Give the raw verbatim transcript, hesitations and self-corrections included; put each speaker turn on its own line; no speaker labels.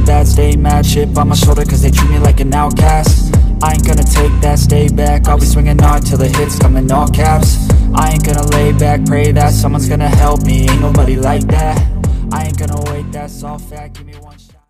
bad, stay mad, chip on my shoulder cause they treat me like an outcast. I ain't gonna take that, stay back, I'll be swinging hard till the hits come in all caps. I ain't gonna lay back, pray that someone's gonna help me, ain't nobody like that. I ain't gonna wait, that's all fact, give me one